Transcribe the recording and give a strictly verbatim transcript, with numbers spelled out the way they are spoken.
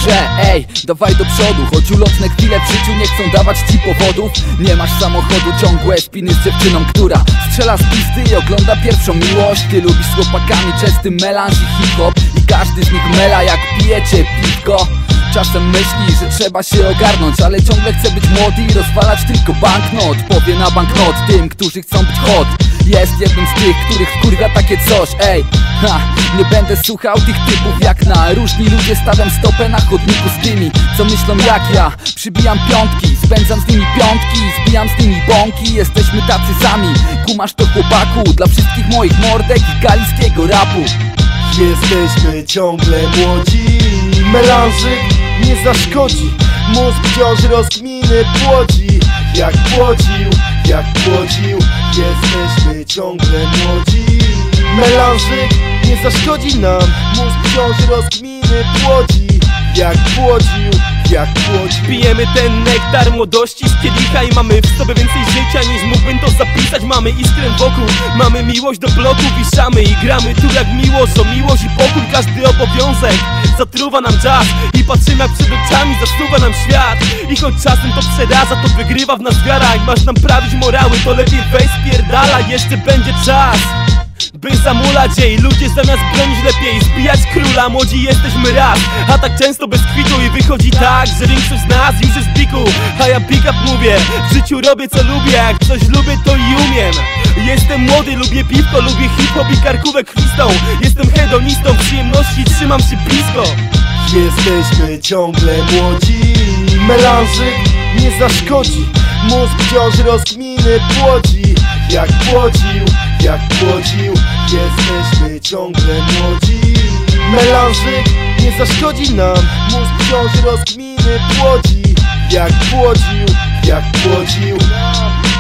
że ej, dawaj do przodu, choć ulotne chwile w życiu nie chcą dawać ci powodów. Nie masz samochodu, ciągłe spiny z dziewczyną, która strzela z pisty i ogląda pierwszą miłość. Ty lubisz z chłopakami czesty melanż i hip-hop i każdy z nich mela jak pijecie piwko. Czasem myśli, że trzeba się ogarnąć, ale ciągle chce być młody i rozwalać tylko banknot. Powie na banknot tym, którzy chcą być hot. Jest jednym z tych, których wkurwia takie coś. Ej, ha, nie będę słuchał tych typów jak na różni ludzie. Stawiam stopę na chodniku z tymi, co myślą jak ja. Przybijam piątki, spędzam z nimi piątki, zbijam z nimi bąki. Jesteśmy tacy sami, kumasz to chłopaku. Dla wszystkich moich mordek i galickiego rapu. Jesteśmy ciągle młodzi, melanżyk nie zaszkodzi. Mózg wciąż rozkminy płodzi, jak płodził, jak płodził. Jesteśmy ciągle młodzi, melanżyk nie zaszkodzi nam. Mózg wciąż rozkminy płodzi, jak płodził, jak płodził. Pijemy ten nektar młodości z kielicha i mamy w sobie więcej życia niż mógłbym to zapisać. Mamy iskrę wokół, mamy miłość do bloku, wiszamy i gramy tu jak miłość. O miłość i pokój, każdy obowiązek zatruwa nam czas i patrzymy jak przed oczami zasuwa nam świat. I choć czasem to przeraża, to wygrywa w nas wiara. Jak masz naprawić morały, to lepiej weź spierdala, jeszcze będzie czas by zamulać jej. Ludzie zamiast bronić lepiej zbijać króla. Młodzi jesteśmy raz, a tak często bez kwitu. I wychodzi tak, że większość z nas już jest biku. A ja pick up mówię, w życiu robię co lubię. Jak coś lubię to i umiem. Jestem młody, lubię piwko, lubię hip-hop i karkówek krwistą. Jestem hedonistą, przyjemności trzymam się blisko. Jesteśmy ciągle młodzi, melanżyk nie zaszkodzi. Mózg wciąż rozkminy płodzi, jak płodził, jak płodził. Jesteśmy ciągle młodzi, melanżyk nie zaszkodzi nam. Mózg wciąż rozkminy płodzi, jak płodził, jak płodził.